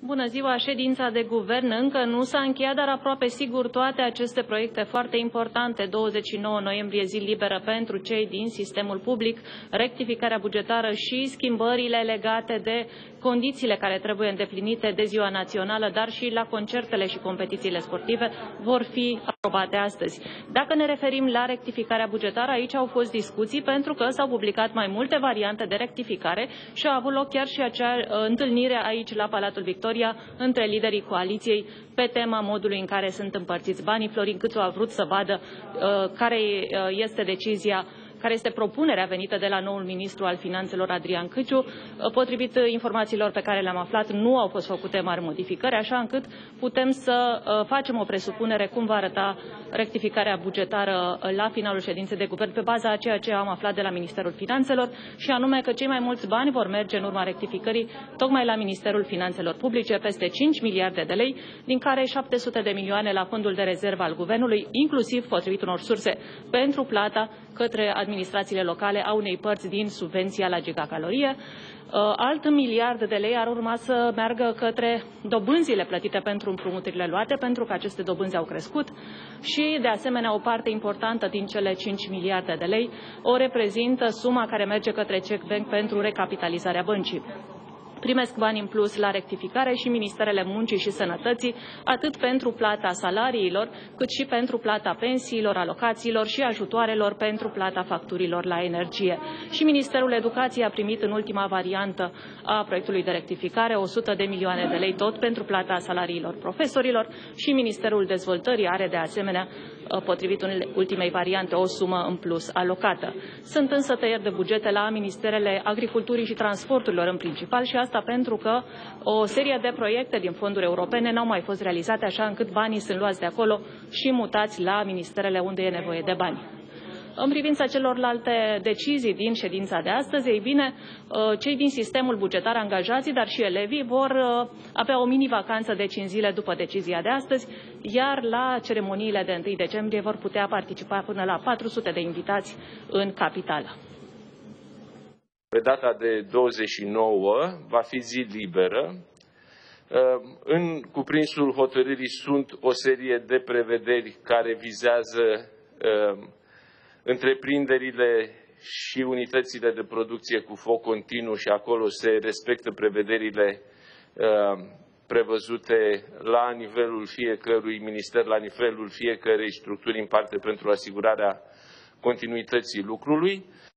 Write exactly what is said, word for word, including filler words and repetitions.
Bună ziua! Ședința de guvern încă nu s-a încheiat, dar aproape sigur toate aceste proiecte foarte importante, douăzeci și nouă noiembrie, zi liberă pentru cei din sistemul public, rectificarea bugetară și schimbările legate de condițiile care trebuie îndeplinite de ziua națională, dar și la concertele și competițiile sportive, vor fi aprobate astăzi. Dacă ne referim la rectificarea bugetară, aici au fost discuții pentru că s-au publicat mai multe variante de rectificare și a avut loc chiar și acea întâlnire aici la Palatul Victoria între liderii coaliției pe tema modului în care sunt împărțiți banii. Florin Câțu a vrut să vadă uh, care este decizia, care este propunerea venită de la noul ministru al Finanțelor, Adrian Câțu. Potrivit informațiilor pe care le-am aflat, nu au fost făcute mari modificări, așa încât putem să facem o presupunere cum va arăta rectificarea bugetară la finalul ședinței de guvern, pe baza a ceea ce am aflat de la Ministerul Finanțelor, și anume că cei mai mulți bani vor merge în urma rectificării tocmai la Ministerul Finanțelor Publice, peste cinci miliarde de lei, din care șapte sute de milioane la fondul de rezervă al guvernului, inclusiv, potrivit unor surse, pentru plata către administrațiile locale a unei părți din subvenția la gigacalorie. Alt miliard de lei ar urma să meargă către dobânzile plătite pentru împrumuturile luate, pentru că aceste dobânzi au crescut, și, de asemenea, o parte importantă din cele cinci miliarde de lei o reprezintă suma care merge către Czech Bank pentru recapitalizarea băncii. Primesc bani în plus la rectificare și Ministerele Muncii și Sănătății, atât pentru plata salariilor, cât și pentru plata pensiilor, alocațiilor și ajutoarelor pentru plata facturilor la energie. Și Ministerul Educației a primit în ultima variantă a proiectului de rectificare o sută de milioane de lei tot pentru plata salariilor profesorilor și Ministerul Dezvoltării are, de asemenea, potrivit ultimei variante, o sumă în plus alocată. Sunt însă tăieri de bugete la Ministerele Agriculturii și Transporturilor în principal, și asta pentru că o serie de proiecte din fonduri europene n-au mai fost realizate, așa încât banii sunt luați de acolo și mutați la ministerele unde e nevoie de bani. În privința celorlalte decizii din ședința de astăzi, ei bine, cei din sistemul bugetar, angajații, dar și elevii, vor avea o mini-vacanță de cinci zile după decizia de astăzi, iar la ceremoniile de întâi decembrie vor putea participa până la patru sute de invitați în capitală. Pe data de douăzeci și nouă va fi zi liberă. În cuprinsul hotărârii sunt o serie de prevederi care vizează întreprinderile și unitățile de producție cu foc continuu și acolo se respectă prevederile prevăzute la nivelul fiecărui minister, la nivelul fiecărei structuri în parte pentru asigurarea continuității lucrului.